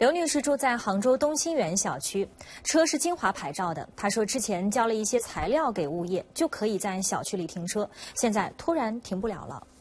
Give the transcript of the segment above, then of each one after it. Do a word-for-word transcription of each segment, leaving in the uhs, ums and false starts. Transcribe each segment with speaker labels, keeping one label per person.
Speaker 1: 刘女士住在杭州东新园小区，车是金华牌照的。她说之前交了一些材料给物业，就可以在小区里停车，现在突然停不了了。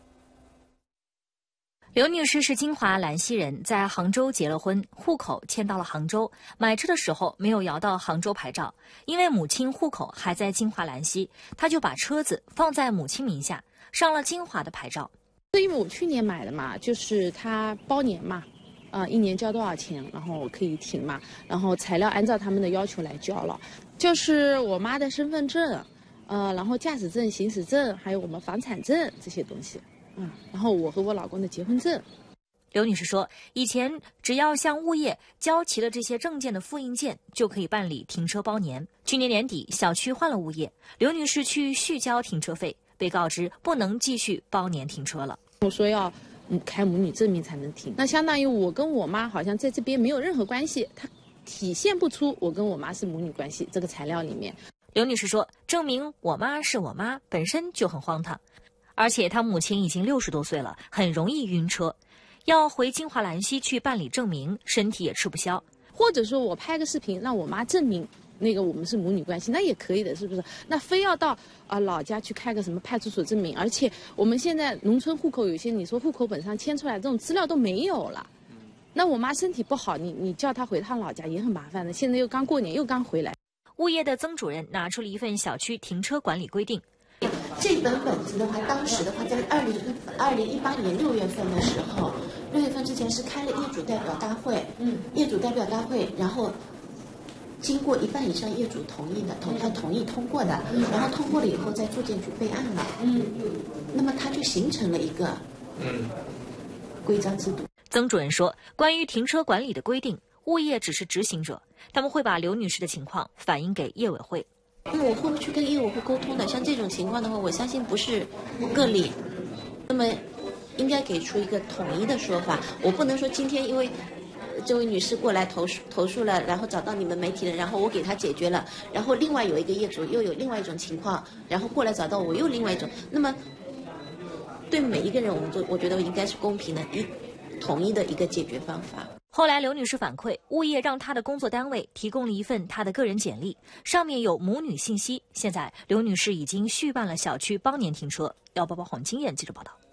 Speaker 1: 刘女士是金华兰溪人，在杭州结了婚，户口迁到了杭州。买车的时候没有摇到杭州牌照，因为母亲户口还在金华兰溪，她就把车子放在母亲名下，上了金华的牌照。
Speaker 2: 是因为我去年买的嘛，就是它包年嘛。啊、呃，一年交多少钱，然后我可以停嘛，然后材料按照他们的要求来交了，就是我妈的身份证，呃，然后驾驶证、行驶证，还有我们房产证这些东西，嗯，然后我和我老公的结婚证。
Speaker 1: 刘女士说，以前只要向物业交齐了这些证件的复印件，就可以办理停车包年。去年年底，小区换了物业，刘女士去续交停车费，被告知不能继续包年停车了。
Speaker 2: 我说要。开母女证明才能停，那相当于我跟我妈好像在这边没有任何关系，它体现不出我跟我妈是母女关系。这个材料里面，
Speaker 1: 刘女士说，证明我妈是我妈本身就很荒唐，而且她母亲已经六十多岁了，很容易晕车，要回金华兰溪去办理证明，身体也吃不消。
Speaker 2: 或者说我拍个视频让我妈证明那个我们是母女关系，那也可以的，是不是？那非要到啊、呃、老家去开个什么派出所证明，而且我们现在农村户口有些你说户口本上迁出来这种资料都没有了，那我妈身体不好，你你叫她回趟老家也很麻烦的。现在又刚过年又刚回来。
Speaker 1: 物业的曾主任拿出了一份小区停车管理规定。
Speaker 3: 这本本子的话，当时的话，在二零一二零一八年六月份的时候，六月份之前是开了业主代表大会，嗯，业主代表大会，然后。经过一半以上业主同意的，同他同意通过的，然后通过了以后，在住建局备案了。嗯，那么它就形成了一个嗯规章制度。
Speaker 1: 曾主任说，关于停车管理的规定，物业只是执行者，他们会把刘女士的情况反映给业委会。
Speaker 3: 那我会不会去跟业委会沟通的？像这种情况的话，我相信不是个例，那么应该给出一个统一的说法。我不能说今天因为。这位女士过来投诉投诉了，然后找到你们媒体了，然后我给她解决了，然后另外有一个业主又有另外一种情况，然后过来找到我又另外一种，那么对每一个人，我们都我觉得应该是公平的一统一的一个解决方法。
Speaker 1: 后来刘女士反馈，物业让她的工作单位提供了一份她的个人简历，上面有母女信息。现在刘女士已经续办了小区包年停车。幺八八黄金燕记者报道。